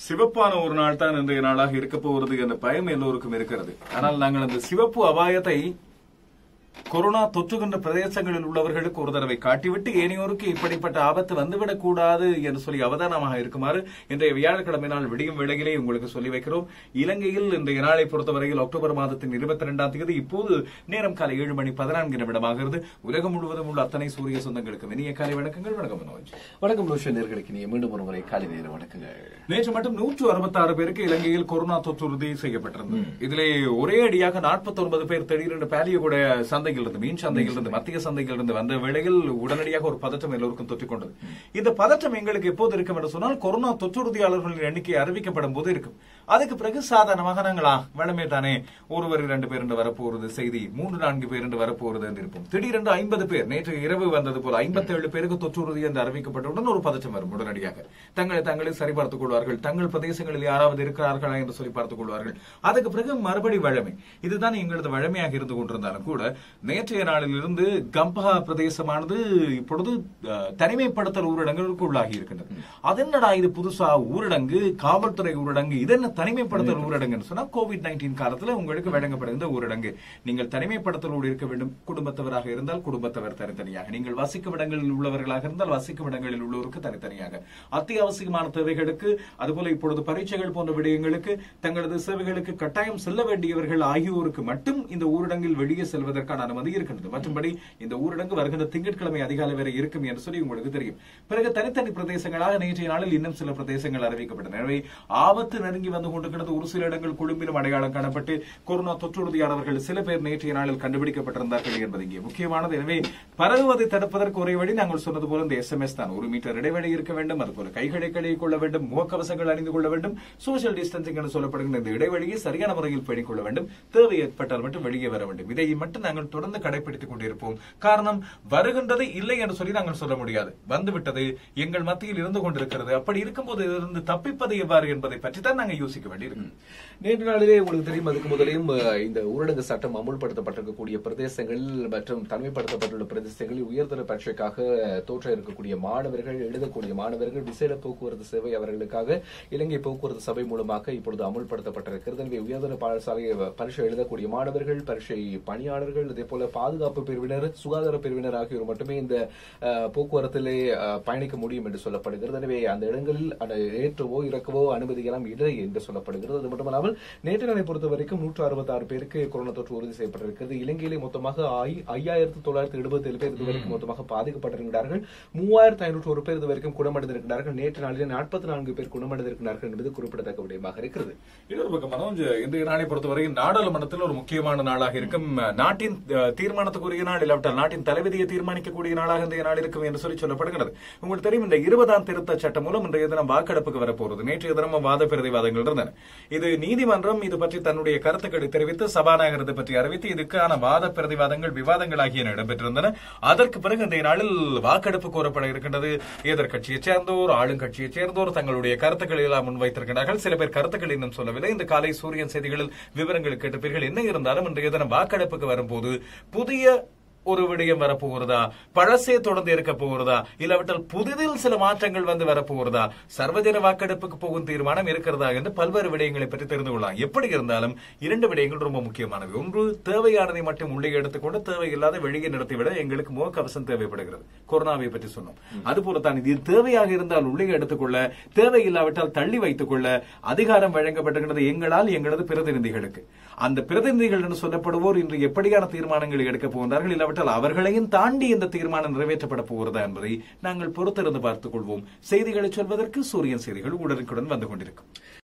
சிவப்பான ஒரு நாள் தான் இன்றைய நாளாக இருக்க போகிறது என்ற பயம் எல்லோருக்கும் இருக்கிறது. ஆனால் நாங்கள் அந்த சிவப்பு அபாயத்தை கொரோனா தொற்றுகின்ற பிரதேசங்களில் உள்ளவர்களுக்கு ஒரு தடவை காட்டிவிட்டு ஏனையோருக்கு இப்படிப்பட்ட ஆபத்து வந்துவிடக் கூடாது என்று சொல்லி அவதானமாக இருக்குமாறு இன்றைய வியாழக்கிழமை நாள் விடியும் வேளையிலே உங்களுக்கு சொல்லி வைக்கிறோம். இலங்கையில் இன்றைய நாளை பொறுத்தவரையில் அக்டோபர் மாதத்தின் 22ஆம் தேதி இப்போது நேரம் காலை 7:14 உலகம் முழுவதும் உள்ள அத்தனை சூரிய சொந்தங்களுக்கு இனிய காலை வணக்கங்கள். வணக்கம் மனோஜ். வணக்கம் ரோஷன் நேயர்களுக்கு இனிய மீண்டும் ஒரு முறை காலை நேர வணக்கங்கள். நேற்று மட்டும் 166 பேருக்கு இலங்கையில் கொரோனா தொற்று உறுதி செய்யப்பட்டிருந்தது. இதிலே ஒரே அடியாக 49 பேர் திடீரென்று பாலியகூட சந்தையிலிருந்து, மீன் சந்தையிலிருந்து, மத்திய சந்தையிலிருந்து வந்த வேளையில் உடனடியாக ஒரு பதற்றம் எல்லோருக்கும் தொற்றிக் கொண்டது. இந்த பதற்றம் எங்களுக்கு எப்போது இருக்கும் என்று சொன்னால் கொரோனா தொற்றுறுதியாளர்களின் எண்ணிக்கை அறிவிக்கப்படும் போது இருக்கும். அதுக்கு பிறகு சாதாரணமாக நாங்களா வளமே தானே ஒருவர் 2 பேர் என்று வரப்போறது செய்தி, 3-4 பேர் என்று வரப்போறது என்று இருப்போம். திடீரென்று 50 பேர் நேற்று இரவு வந்தது போல 57 பேருக்கு தொற்றுறுதி என்று அறிவிக்கப்பட்டவுடன் ஒரு பதற்றம் வரும். உடனடியாக தங்களை சரிபார்த்துக் கொள்வார்கள். தங்கள் பிரதேசங்களில் யாராவது இருக்கிறார்களா என்று சொல்லி பார்த்துக் கொள்வார்கள். அதுக்கு பிறகு மறுபடி வழமை. இதுதான் எங்களது வழமையாக இருந்து கொண்டிருந்தாலும் கூட நேற்றைய நாளிலிருந்து கம்பஹா பிரதேசமானது இப்பொழுது தனிமைப்படுத்தல் ஊரடங்குக்கு உள்ளாகி இருக்கின்றது. அதென்னடா இது புதுசா ஊரடங்கு, காவல்துறை ஊரடங்கு, இதென்ன தனிமைப்படுத்தல் ஊரடங்குன்னு சொன்னா கோவிட்-19 காலத்துல உங்களுக்கு வழங்கப்படுகின்ற ஊரடங்கு. நீங்கள் தனிமைப்படுத்தலோடு இருக்க வேண்டும். குடும்பத்தவராக இருந்தால் குடும்பத்தவர் தனித்தனியாக, நீங்கள் வசிக்கும் இடங்களில் உள்ளவர்களாக இருந்தால் வசிக்கும் இடங்களில் உள்ளவருக்கு தனித்தனியாக, அத்தியாவசியமான தேவைகளுக்கு, அதுபோல இப்பொழுது பரீட்சைகள் போன்ற விடயங்களுக்கு, தங்களது சேவைகளுக்கு கட்டாயம் செல்ல வேண்டியவர்கள் ஆகியோருக்கு மட்டும் இந்த ஊரடங்கில் வெளியே செல்வதற்கான அனுமதி இருக்கின்றது. மற்றபடி இந்த ஊரடங்கு வருகின்ற திங்கட்கிழமை அதிகாலை வரை இருக்கும் என்று சொல்லி உங்களுக்கு தெரியும். பிறகு தனித்தனி பிரதேசங்களாக நேற்றைய நாளில் இன்னும் சில பிரதேசங்கள் அறிவிக்கப்பட்டன. எனவே ஆபத்து நெருங்கி வந்து கொண்டிருக்கிறது. ஒரு சில இடங்கள் கொழும்பிலும் அடையாளம் காணப்பட்டு கொரோனா தொற்றுறுதியானவர்கள் சில பேர் நேற்றைய நாளில் கண்டுபிடிக்கப்பட்டிருந்தார்கள் என்பது இங்கே முக்கியமானது. எனவே பரவுவதை தடுப்பதற்கு ஒரே வழி நாங்கள் சொன்னது போல இந்த SMS தான். 1 மீட்டர் இடைவெளி இருக்க வேண்டும். அதுபோல கைகளை கழுவிக் கொள்ள வேண்டும். முகக்கவசங்கள் அணிந்து கொள்ள வேண்டும். சோசியல் டிஸ்டன்சிங் என்று சொல்லப்படுகின்ற இந்த இடைவெளியை சரியான முறையில் பேணிக் கொள்ள வேண்டும். தேவை ஏற்பட்டால் மட்டும் வெளியே வர வேண்டும். இதை மட்டும் நாங்கள் தொடர்ந்து கடைபிடித்துக் கொண்டிருப்போம். காரணம், வருகின்றது இல்லை என்று சொல்லி நாங்கள் சொல்ல முடியாது. வந்துவிட்டது, எங்கள் மத்தியில் இருந்து கொண்டிருக்கிறது. அப்படி இருக்கும்போது இதிலிருந்து தப்பிப்பது எவ்வாறு என்பதை பற்றி தான் நாங்கள் யோசிக்க வேண்டியிருக்கும். நேற்று நாளிலே உங்களுக்கு தெரியும், அதுக்கு முதலையும் இந்த ஊரடங்கு சட்டம் அமுல்படுத்தப்பட்டிருக்கக்கூடிய பிரதேசங்கள் மற்றும் தனிமைப்படுத்தப்பட்டுள்ள பிரதேசங்களில் உயர்தர பரீட்சைக்காக தோற்ற இருக்கக்கூடிய மாணவர்கள், எழுதக்கூடிய மாணவர்கள், விசேட போக்குவரத்து சேவை அவர்களுக்காக இலங்கை போக்குவரத்து சபை மூலமாக இப்பொழுது அமுல்படுத்தப்பட்டிருக்கிறது. எனவே உயர்தர பாடசாலை பரீட்சை எழுதக்கூடிய மாணவர்கள், பரீட்சை பணியாளர்கள், அதே போல பாதுகாப்பு பிரிவினர், சுகாதார பிரிவினர் ஆகியோர் மட்டுமே இந்த போக்குவரத்திலே பயணிக்க முடியும் என்று சொல்லப்படுகிறது. எனவே அந்த இடங்களில் ஏற்றவோ இறக்கவோ அனுமதிக்கலாம் இல்லை என்று சொல்லப்படுகிறது. அது மட்டுமல்லாமல் நேற்று நாளை பொறுத்த வரைக்கும் 166 பேருக்கு கொரோனா தொற்று உறுதி செய்யப்பட்டிருக்கிறது. இலங்கையிலே மொத்தமாக 5977 பேர் இதுவரைக்கும் மொத்தமாக பாதிக்கப்பட்டிருக்கிறார்கள். 3501 பேர் இதுவரைக்கும் குணமடைந்திருக்கிறார்கள். நேற்று நாளிலே 44 பேர் குணமடைந்திருக்கிறார்கள் என்பது குறிப்பிடத்தக்க விடயமாக இருக்கிறது. இன்னொரு பக்கம் மனோஜ், இன்றைய நாளை பொறுத்தவரை நாடாளுமன்றத்தில் ஒரு முக்கியமான நாளாக இருக்கும். நாட்டின் தீர்மானத்துக்குரிய நாள், இல்லாவிட்டால் நாட்டின் தலைவிதியை தீர்மானிக்கக்கூடிய நாளாக இன்றைய நாள் இருக்கும் என்று சொல்லி சொல்லப்படுகிறது. உங்களுக்கு தெரியும், இந்த 20ஆம் திருத்த சட்டம் மூலம் இன்றைய தினம் வாக்கெடுப்புக்கு வரப்போகிறது. நேற்றைய தினம் வாத பிரதிவாதங்கள் இருந்தன. இது நீதிமன்றம் இது பற்றி தன்னுடைய கருத்துக்களை தெரிவித்து சபாநாயகரத்தை பற்றி அறிவித்து இதுக்கான வாத பிரதிவாதங்கள், விவாதங்கள் ஆகியன இடம்பெற்றிருந்தன. அதற்கு பிறகு இன்றைய நாளில் வாக்கெடுப்பு கோரப்பட இருக்கின்றது. எதிர்கட்சியைச் சேர்ந்தோர், ஆளுங்கட்சியைச் சேர்ந்தோர் தங்களுடைய கருத்துக்களை எல்லாம் முன்வைத்திருக்கிறார்கள். சில பேர் கருத்துக்கள் இன்னும் சொல்லவில்லை. இந்த காலை சூரியன் செய்திகளில் விவரங்கள் கேட்டிருப்பீர்கள். என்ன இருந்தாலும் இன்றைய தினம் வாக்கெடுப்புக்கு வரும்போது புதிய ஒரு விடயம் வரப்போகிறதா, பழசே தொடர்ந்து இருக்க போகிறதா, இல்லாவிட்டால் புதிதில் சில மாற்றங்கள் வந்து வரப்போகிறதா, சர்வஜன வாக்கெடுப்புக்கு போகும் தீர்மானம் இருக்கிறதா என்று பல்வேறு விடயங்களை பற்றி தெரிந்து கொள்ளலாம். எப்படி இருந்தாலும் 2 விடயங்கள் ரொம்ப முக்கியமானவை. ஒன்று, தேவையானதை மட்டும் உள்ளே எடுத்துக்கொண்டு தேவையில்லாத வெளியே நடத்திவிட எங்களுக்கு முகக்கவசம் தேவைப்படுகிறது. கொரோனாவை பற்றி சொன்னோம். அதுபோலத்தான் இது தேவையாக இருந்தால் உள்ளே எடுத்துக்கொள்ள, தேவையில்லாவிட்டால் தள்ளி வைத்துக் கொள்ள அதிகாரம் வழங்கப்பட்டிருக்கிறது எங்களால், எங்களது பிரதிநிதிகளுக்கு. அந்த பிரதிநிதிகள் என்று சொல்லப்படுவோர் இன்று எப்படியான தீர்மானங்களை எடுக்கப் போகின்றார்கள், இல்லாவிட்டால் அவர்களையும் தாண்டி இந்த தீர்மானம் நிறைவேற்றப்பட போகிறதா என்பதை நாங்கள் பொறுத்திருந்து பார்த்துக் கொள்வோம். செய்திகளை சொல்வதற்கு சூரியன் செய்திகள் உடனுக்குடன் வந்து கொண்டிருக்கும்.